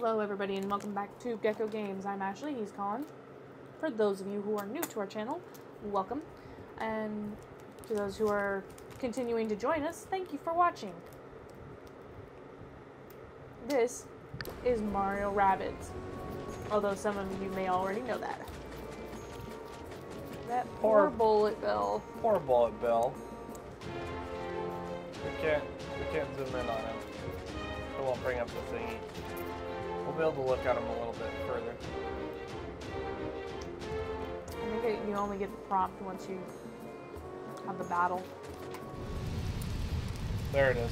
Hello everybody and welcome back to Gecko Games. I'm Ashley, he's Colin. For those of you who are new to our channel, welcome. And to those who are continuing to join us, thank you for watching. This is Mario Rabbids. Although some of you may already know that. That poor Bullet Bill. Poor Bullet Bill. We can't zoom in on him. It won't bring up the thingy. We'll be able to look at him a little bit further. I think you only get the prompt once you have the battle. There it is.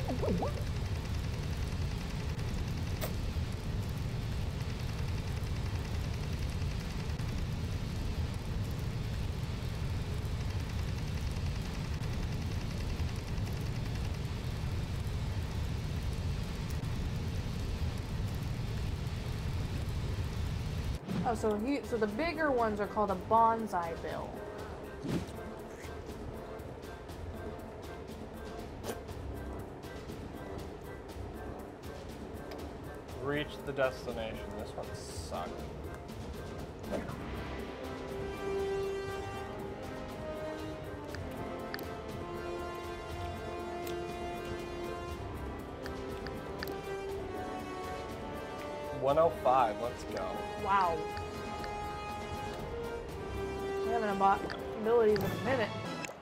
Oh, so the bigger ones are called a bonsai bill. Reached the destination. This one sucked. $105. Let's go. Wow. We haven't unlocked abilities in a minute.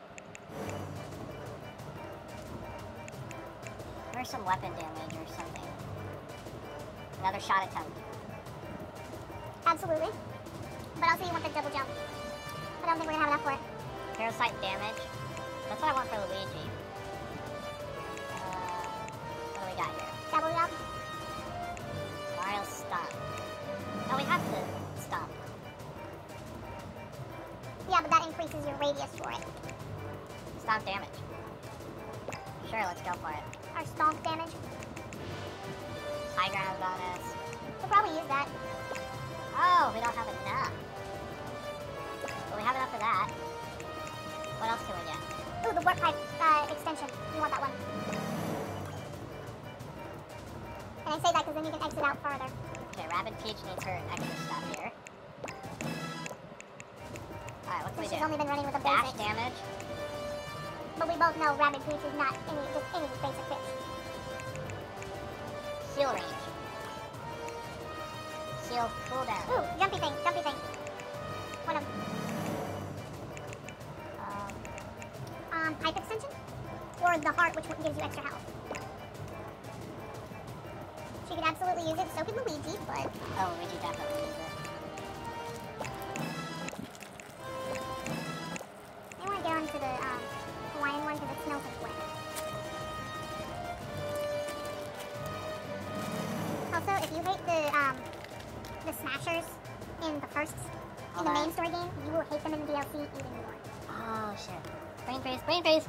There's some weapon damage or something. Another shot attempt. Absolutely. But also you want the double jump. I don't think we're gonna have enough for it. Parasite damage. That's what I want for Luigi. What do we got here? Double jump. Mario stomp. Oh, we have to stomp. Yeah, but that increases your radius for it. Stomp damage. Sure, let's go for it. Our stomp damage. High ground bonus. We'll probably use that. Oh, we don't have enough. But we have enough for that. What else can we get? Ooh, the warp pipe extension. You want that one. And I say that because then you can exit out farther. Okay, Rabbid Peach needs her extra stuff here. Alright, what can we do? She's only been running with the Dash basics. damage. But we both know Rabbid Peach is not just any basic fish. Heal range. Heal cooldown. Ooh, jumpy thing, jumpy thing. One of pipe extension? Or the heart, which gives you extra health. She could absolutely use it, so could Luigi, but... Oh, Luigi definitely needs it. I want to get onto the Hawaiian one because it smells like wet. Also, if you hate the smashers in the main story game, you will hate them in the DLC even more. Oh, shit. Brain freeze, brain freeze!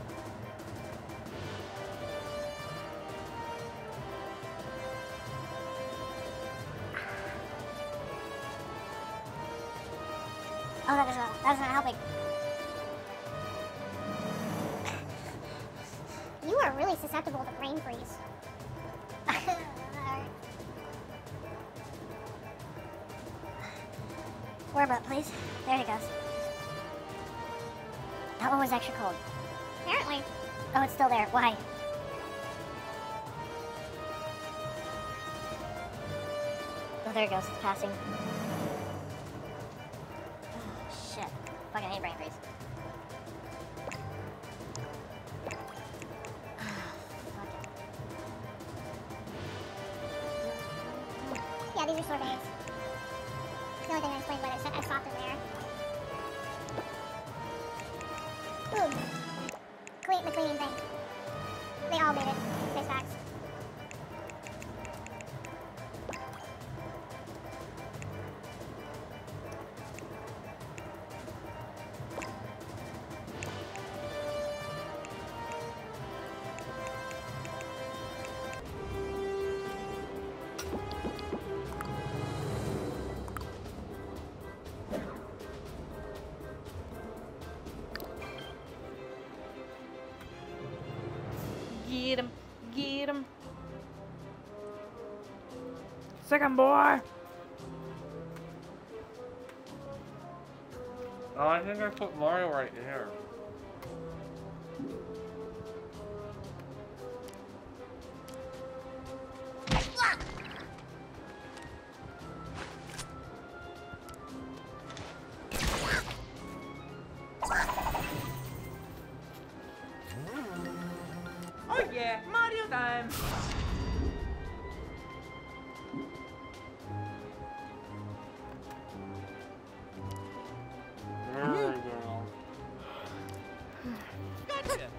Oh, that is not helping. You are really susceptible to brain freeze. Warm up, please. There he goes. That one was extra cold. Apparently. Oh, it's still there. Why? Oh, there it goes. It's passing. Oh, shit. Fucking hate brain freeze. Yeah, these are sorbets. The only thing that explains why they're as soft as they are. Ooh. The cleaning thing. They all did it. Face facts. Get him. Get him. Second boy. Oh, I think I put Mario right here. Oh yeah, Mario time! There we go. Gotcha!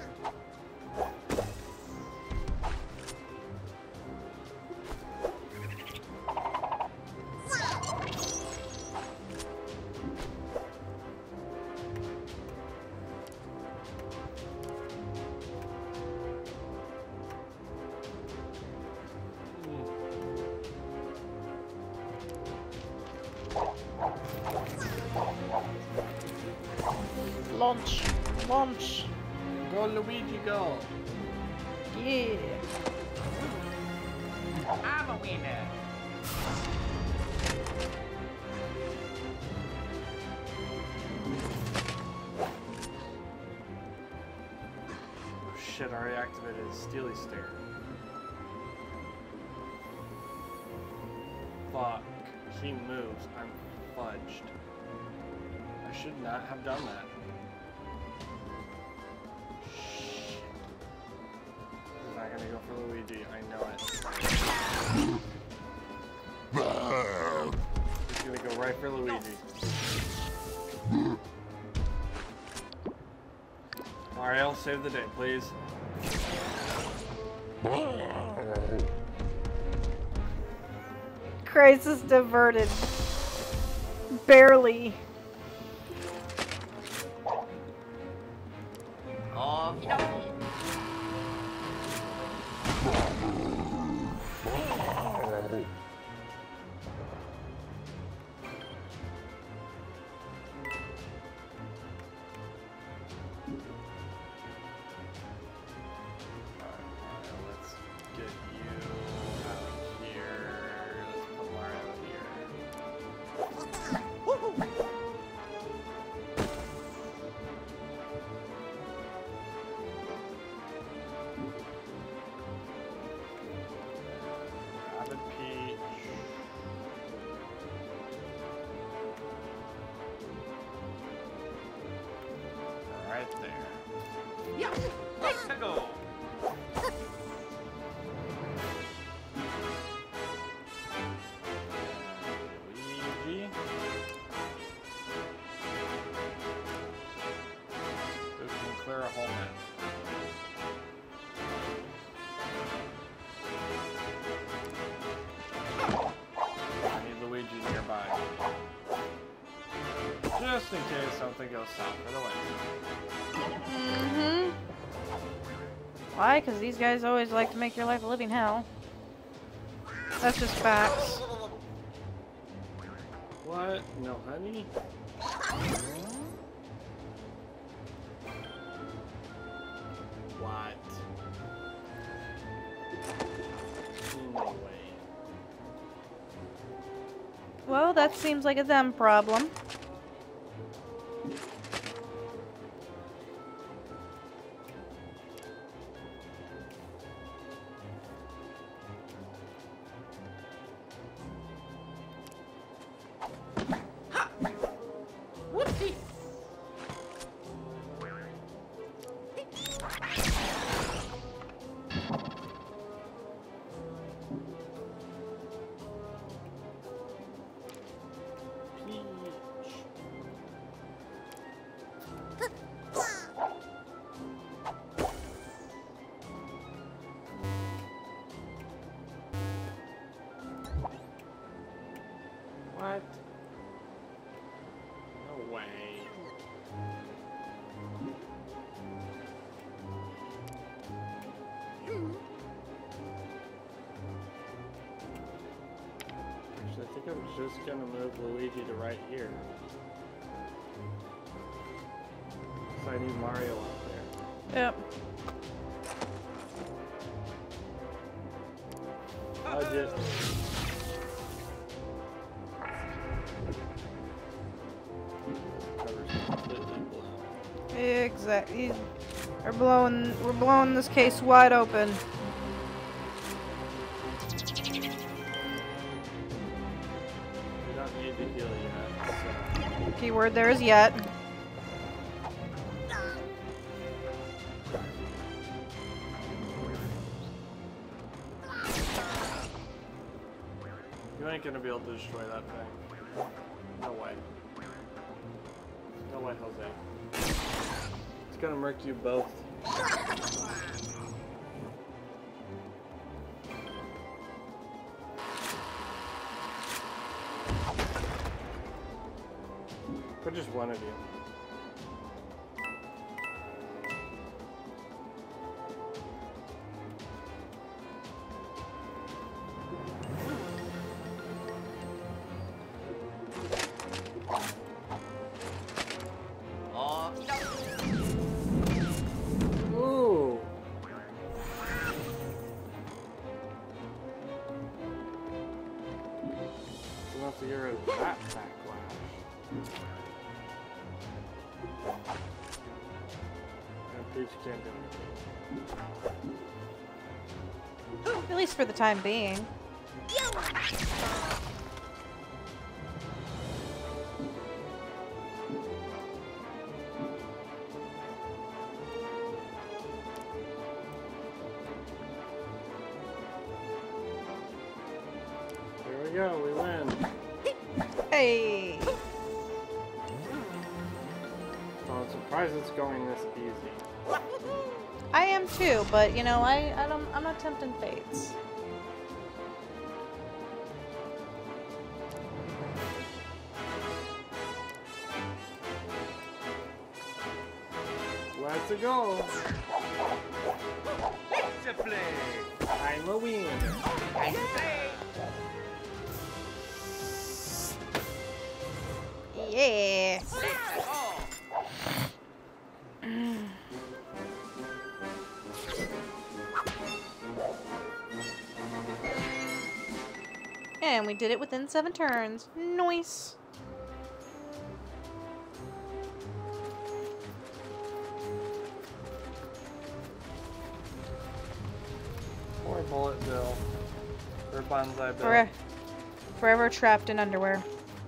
Launch. Launch. Go, Luigi, go. Yeah. I'm a winner! Oh shit, I already activated Steely Stare. Fuck. He moves. I'm fudged. I should not have done that. Shit. I'm not gonna go for Luigi. I know it. He's gonna go right for Luigi. Mario, save the day, please. Crisis diverted. Barely. Oh, you know. Let's get you out here. Let's put Mario here. Rabbid Peach. Right there. Yeah, let's go! Luigi. Who can clear a hole in? I need Luigi nearby. Just in case something goes south for the way. Mm-hmm. Why? Because these guys always like to make your life a living hell. That's just facts. What? No honey? What? No way. Well, that seems like a them problem. Whoopsie! Peach. What? No way. Actually, I think I'm just gonna move Luigi to right here. So I need Mario up there. Yep. Budget. We're blowing this case wide open. We don't need to heal yet. So. Keyword there is yet. You ain't gonna be able to destroy that thing. No way. No way, Jose. It's gonna murk you both. For just one of you. Ooh. Enough to get rid of that backlash. And Peach can't do anything. At least for the time being. There we go, we win. Hey! So I'm surprised it's going this easy. I am too, but you know, I'm not tempting fates. Let's go. Let's play. I'm a winner. I say. Yeah! Let's go. And we did it within 7 turns. Nice! Poor Bullet Bill. Or Bonsai Bill. Forever trapped in underwear.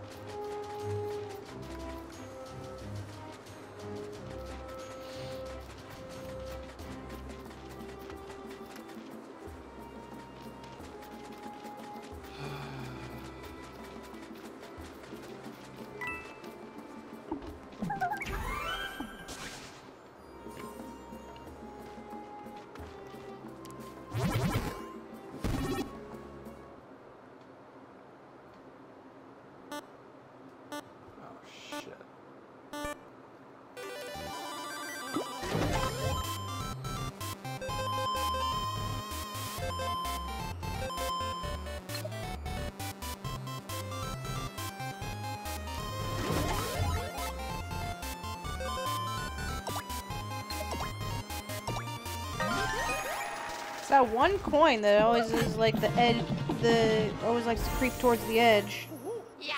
That one coin that always is like the edge, always likes to creep towards the edge. Yeah.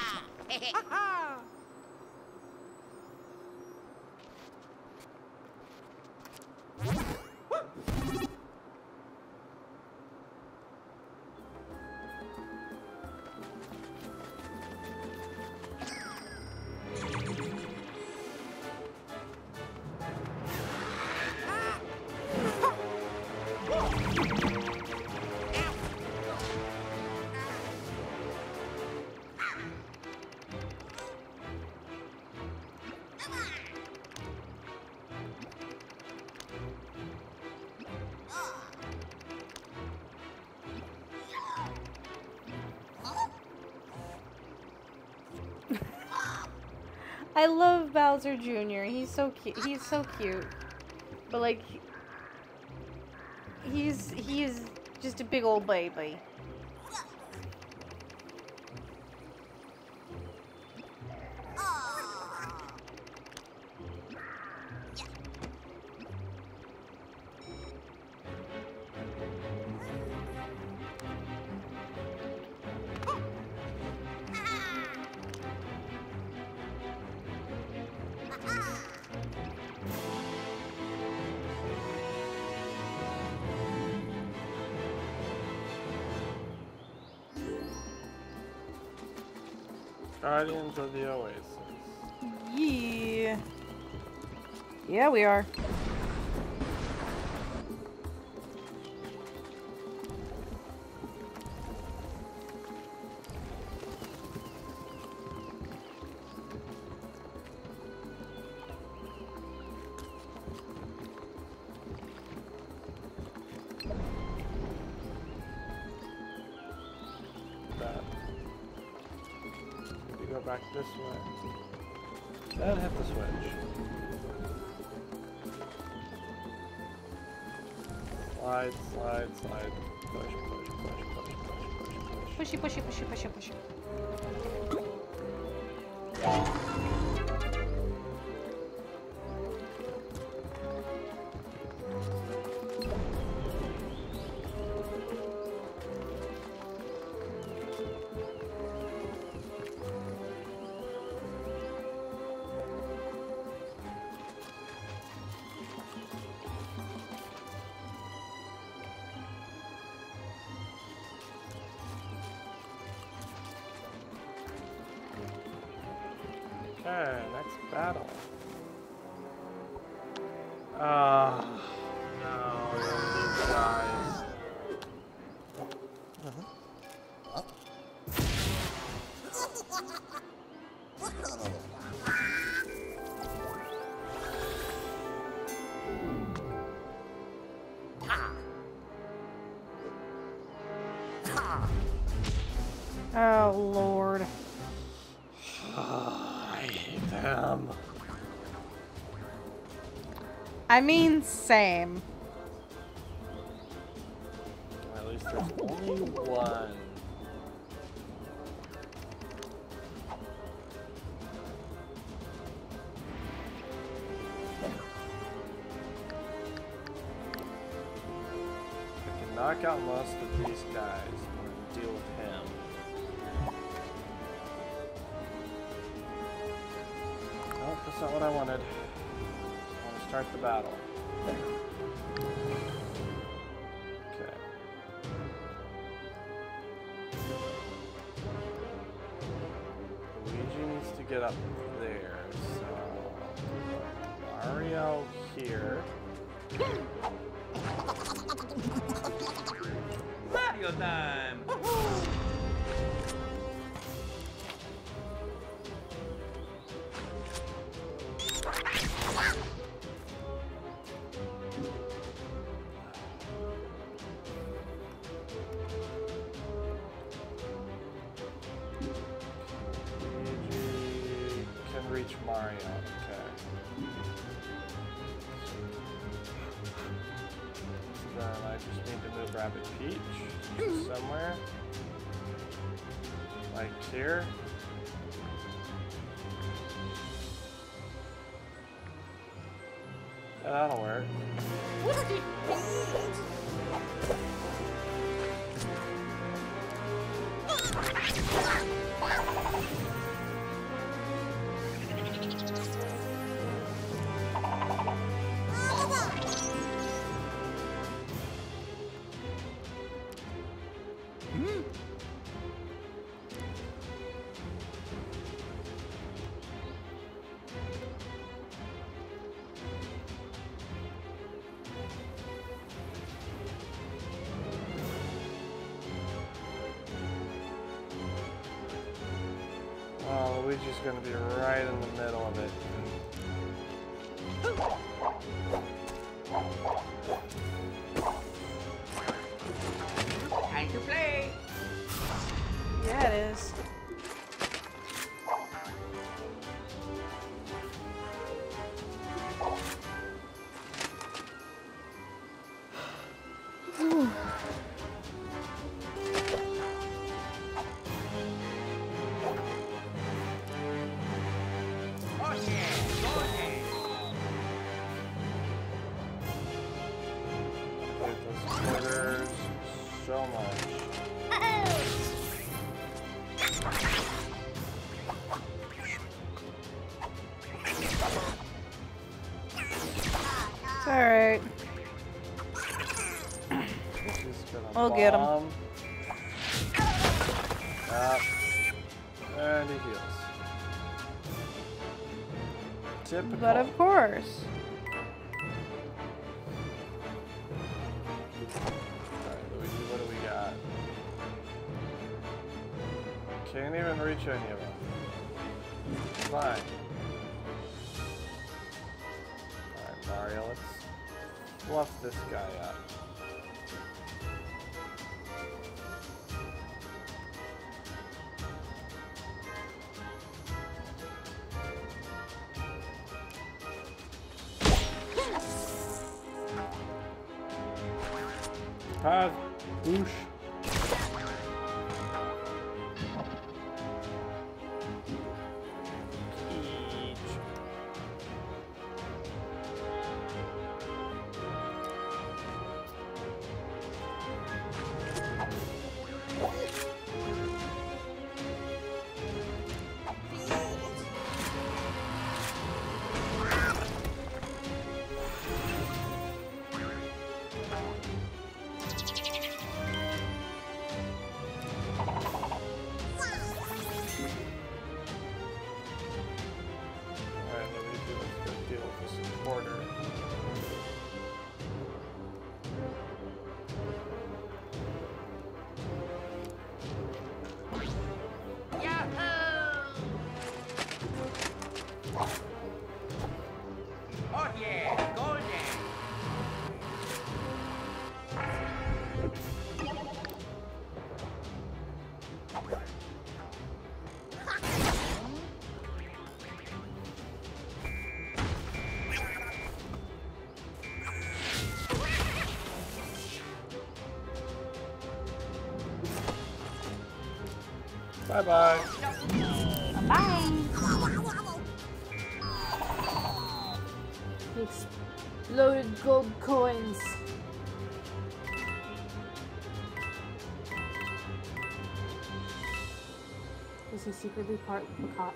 I love Bowser Jr. He's so cute. He's so cute. But like, he's just a big old baby. Guardians of the Oasis. Yeah. Yeah, we are. Back this way. Then hit the switch. Slide, slide, slide. Push, push, push, push, push, push, push. Pushy, pushy, pushy, pushy, pushy. Okay, next battle. No, these guys. Oh, Lord. I hate them. I mean, same. At least there's only one. I can knock out most of these guys and deal with him. Oh, that's not what I wanted. I want to start the battle. Okay. Luigi needs to get up there, so Mario here. Mario time! Reach Mario, okay. So then I just need to move Rabbid Peach somewhere. Like here. Yeah, that'll work. Oh, Luigi's gonna be right in the middle of it. Time to play! Yeah, it is. So much. It's alright. We'll get him. Up. And he heals. Typical. But of course. Alright, Luigi, what do we got? Can't even reach any of them. Fine. Alright, Mario, let's fluff this guy up. Paz, boosh. Bye-bye. Bye. Exploded gold coins. Is he secretly part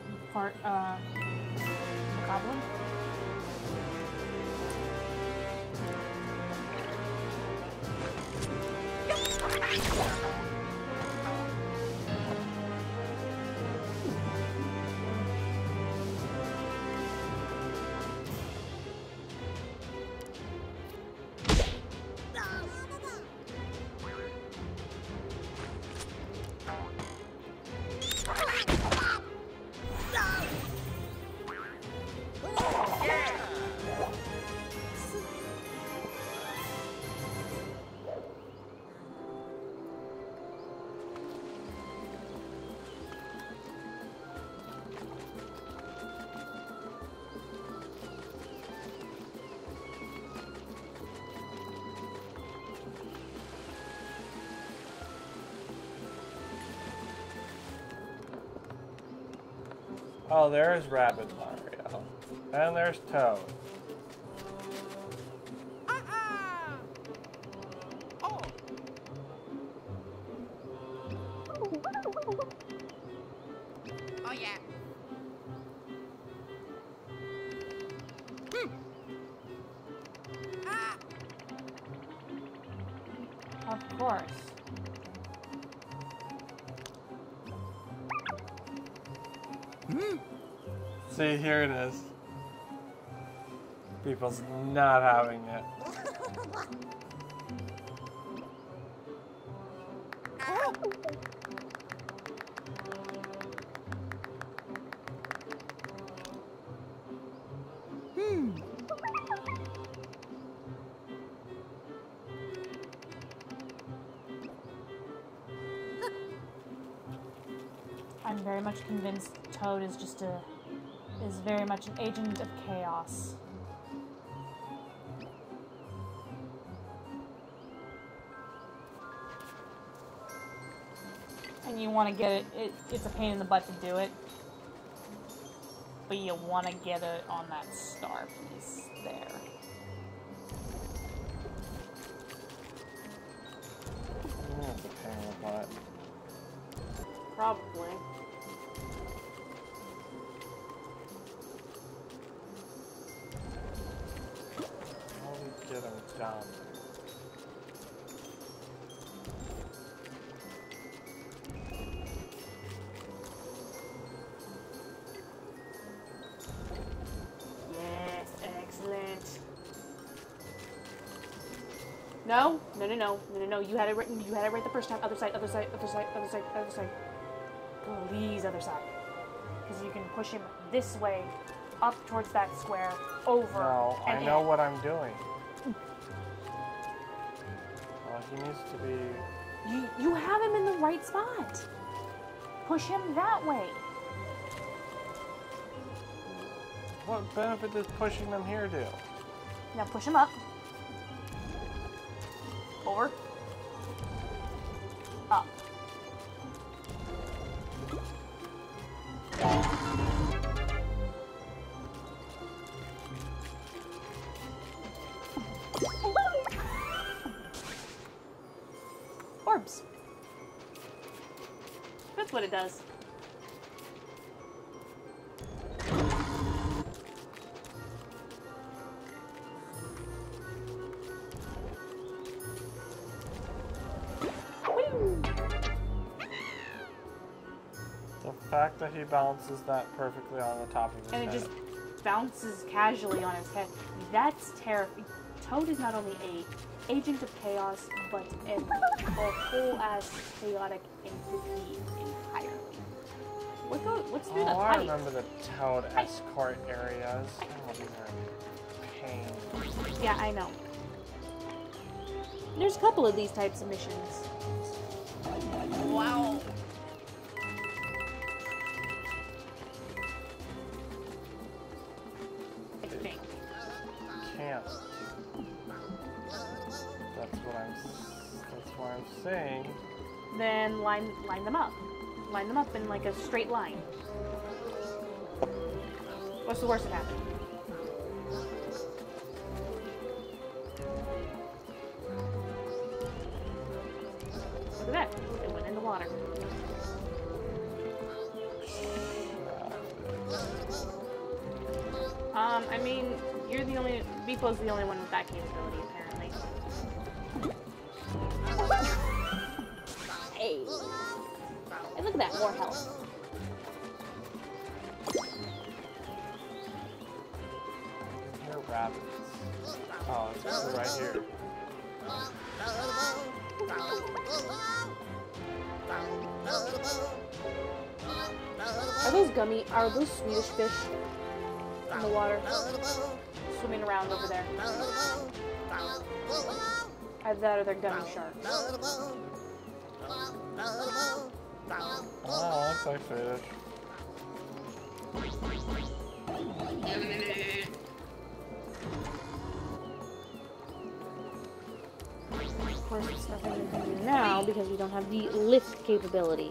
goblin? Oh, there's Rabbid Mario. And there's Toad. Oh. Oh yeah. Of course. See, here it is. People's not having it. I'm very much convinced Toad is very much an agent of chaos. And you want to get it, it's a pain in the butt to do it. But you want to get it on that star piece there. It's a pain in the butt. Probably. How do we get him down? No. You had it written. You had it right the first time. Other side. Please, other side. Because you can push him this way, up towards that square, over. No, and I know in. what I'm doing. He needs to be... You have him in the right spot. Push him that way. What benefit does pushing them here do? Now push him up. Over. Up. Orbs. That's what it does. The fact that he balances that perfectly on the top of his head. And it just bounces casually on his head. That's terrifying. Toad is not only a agent of chaos, but a whole-ass chaotic entity entirely. What's through the I pipe? remember the Toad escort areas. Oh, these are pain. Yeah, I know. There's a couple of these types of missions. Wow. I think. Can't. That's what I'm saying. Then line them up. Line them up in like a straight line. What's the worst that happened? Look at that. It went in the water. I mean, you're the only... Beepo's the only one with that capability, apparently. Hey. And look at that, more health. Here, rabbits. Oh, it's right here. Are those Swedish fish in the water? Swimming around over there. Either that or they're gummy sharks. Oh, looks like fish. Of course, it's nothing we can do now because we don't have the lift capability.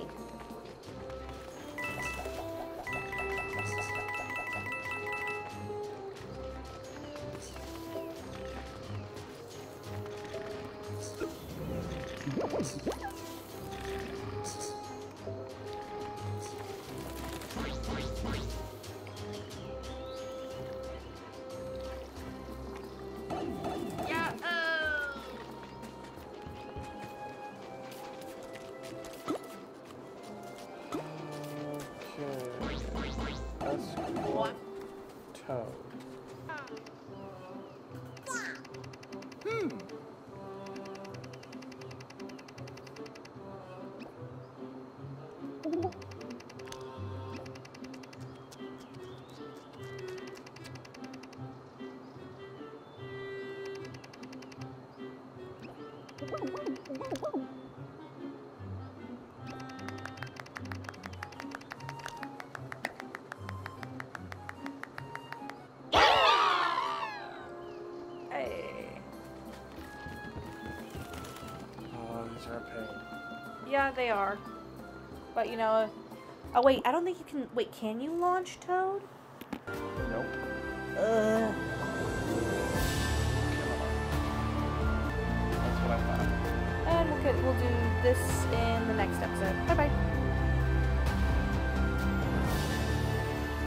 Toad. Yeah, they are. But you know, oh wait, I don't think you can. Wait, can you launch Toad? Nope. Ugh. That's what I thought. And we'll do this in the next episode.